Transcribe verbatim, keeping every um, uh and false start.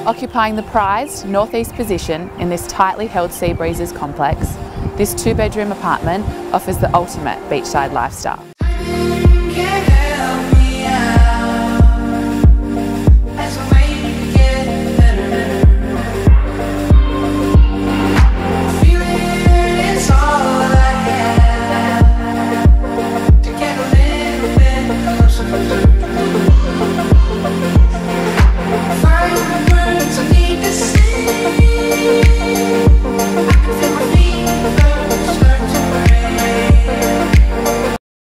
Occupying the prized northeast position in this tightly held Sea Breezes complex, this two-bedroom apartment offers the ultimate beachside lifestyle.